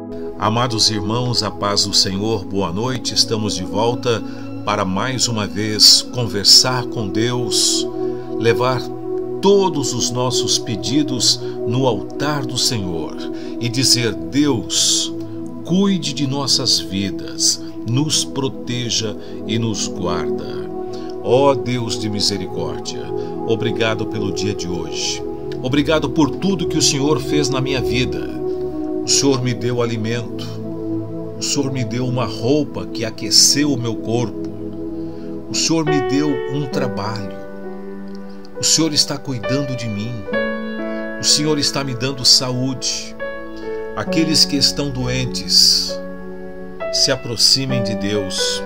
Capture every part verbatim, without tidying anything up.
Amados irmãos, a paz do Senhor, boa noite. Estamos de volta para mais uma vez conversar com Deus, levar todos os nossos pedidos no altar do Senhor e dizer: Deus, cuide de nossas vidas, nos proteja e nos guarda. Ó Deus de misericórdia, obrigado pelo dia de hoje. Obrigado por tudo que o Senhor fez na minha vida. O Senhor me deu alimento, o Senhor me deu uma roupa que aqueceu o meu corpo, o Senhor me deu um trabalho, o Senhor está cuidando de mim, o Senhor está me dando saúde. Aqueles que estão doentes, se aproximem de Deus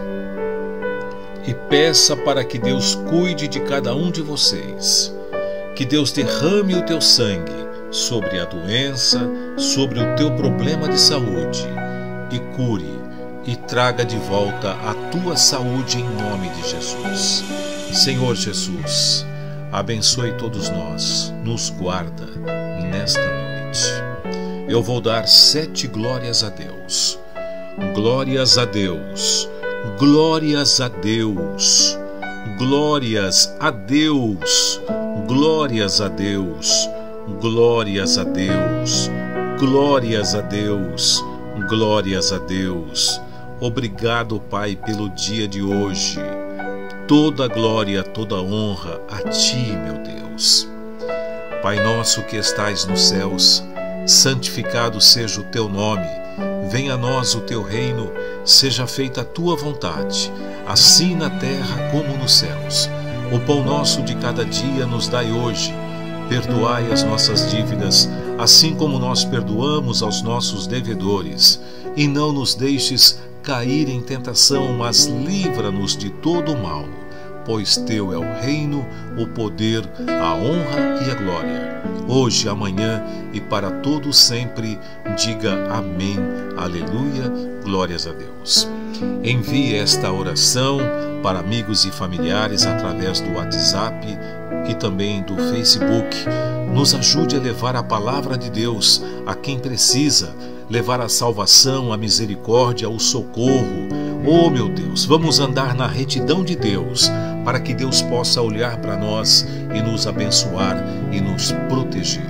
e peça para que Deus cuide de cada um de vocês, que Deus derrame o teu sangue sobre a doença, sobre o teu problema de saúde e cure e traga de volta a tua saúde em nome de Jesus. Senhor Jesus, abençoe todos nós, nos guarda nesta noite. Eu vou dar sete glórias a Deus. Glórias a Deus, glórias a Deus, glórias a Deus, glórias a Deus. Glórias a Deus, glórias a Deus, glórias a Deus. Obrigado, Pai, pelo dia de hoje. Toda glória, toda honra a Ti, meu Deus. Pai nosso que estais nos céus, santificado seja o Teu nome. Venha a nós o Teu reino, seja feita a Tua vontade, assim na terra como nos céus. O pão nosso de cada dia nos dai hoje. Perdoai as nossas dívidas, assim como nós perdoamos aos nossos devedores. E não nos deixes cair em tentação, mas livra-nos de todo o mal. Pois Teu é o reino, o poder, a honra e a glória. Hoje, amanhã e para todos sempre, diga amém, aleluia, glórias a Deus. Envie esta oração para amigos e familiares através do WhatsApp e também do Facebook. Nos ajude a levar a palavra de Deus a quem precisa, levar a salvação, a misericórdia, o socorro. Oh meu Deus, vamos andar na retidão de Deus, para que Deus possa olhar para nós e nos abençoar e nos proteger.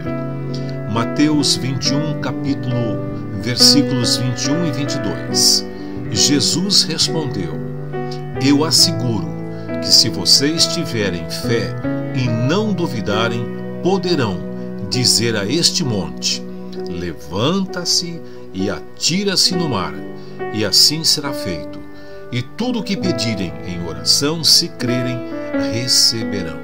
Mateus vinte e um, capítulo, versículos vinte e um e vinte e dois. Jesus respondeu: Eu asseguro que se vocês tiverem fé e não duvidarem, poderão dizer a este monte: levanta-se e atira-se no mar, e assim será feito. E tudo o que pedirem em oração, se crerem, receberão.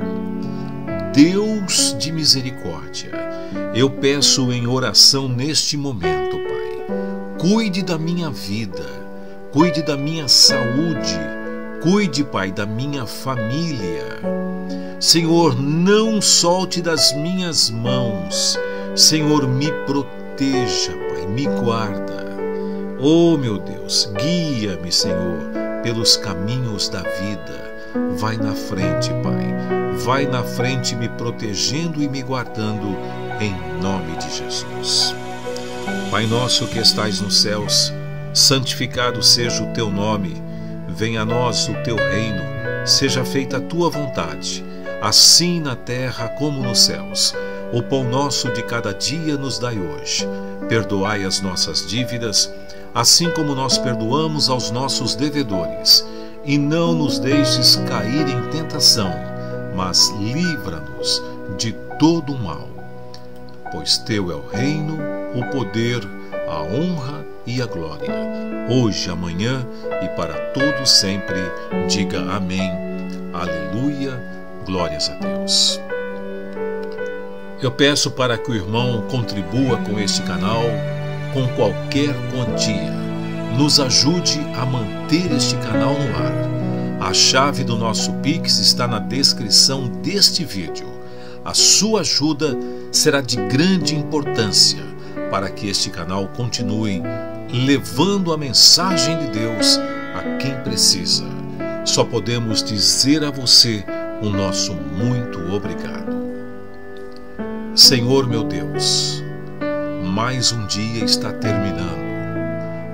Deus de misericórdia, eu peço em oração neste momento, Pai, cuide da minha vida, cuide da minha saúde, cuide, Pai, da minha família. Senhor, não solte das minhas mãos. Senhor, me proteja, Pai, me guarda. Oh, meu Deus, guia-me, Senhor, pelos caminhos da vida. Vai na frente, Pai. Vai na frente, me protegendo e me guardando, em nome de Jesus. Pai nosso que estais nos céus, santificado seja o Teu nome. Venha a nós o Teu reino. Seja feita a Tua vontade, assim na terra como nos céus. O pão nosso de cada dia nos dai hoje. Perdoai as nossas dívidas, assim como nós perdoamos aos nossos devedores. E não nos deixes cair em tentação, mas livra-nos de todo o mal. Pois Teu é o reino, o poder, a honra e a glória. Hoje, amanhã e para todos sempre, diga amém, aleluia, glórias a Deus. Eu peço para que o irmão contribua com este canal com qualquer quantia. Nos ajude a manter este canal no ar. A chave do nosso Pix está na descrição deste vídeo. A sua ajuda será de grande importância para que este canal continue levando a mensagem de Deus a quem precisa. Só podemos dizer a você o nosso muito obrigado. Senhor meu Deus, mais um dia está terminando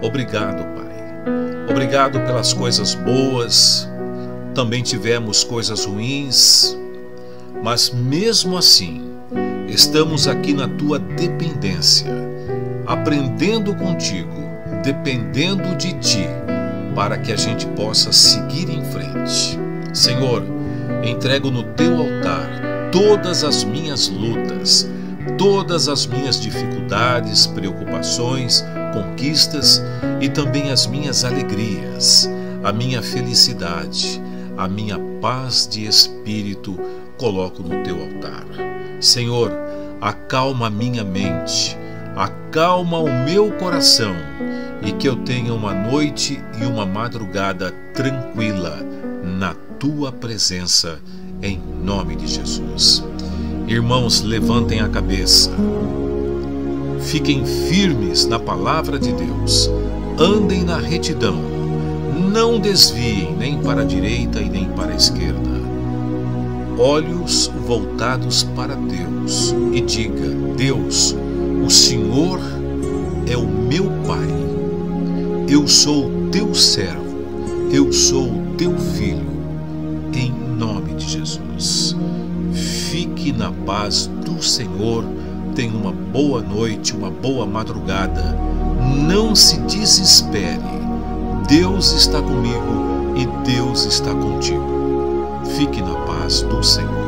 Obrigado, Pai. Obrigado pelas coisas boas. Também tivemos coisas ruins, mas mesmo assim, estamos aqui na tua dependência, aprendendo contigo, dependendo de ti, para que a gente possa seguir em frente. Senhor, entrego no teu altar todas as minhas lutas, todas as minhas dificuldades, preocupações, conquistas e também as minhas alegrias, a minha felicidade, a minha paz de espírito, coloco no teu altar. Senhor, acalma a minha mente, acalma o meu coração e que eu tenha uma noite e uma madrugada tranquila na tua presença, em nome de Jesus. Irmãos, levantem a cabeça, fiquem firmes na palavra de Deus, andem na retidão, não desviem nem para a direita e nem para a esquerda. Olhos voltados para Deus e diga: Deus, o Senhor é o meu Pai, eu sou o teu servo, eu sou o teu filho, em nome de Jesus. Fique na paz do Senhor, tenha uma boa noite, uma boa madrugada, não se desespere, Deus está comigo e Deus está contigo. Fique na paz do Senhor.